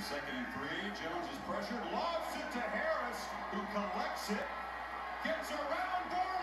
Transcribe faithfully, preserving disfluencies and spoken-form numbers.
second and three. Jones is pressured, lobs it to Harris, who collects it, gets around Gordon.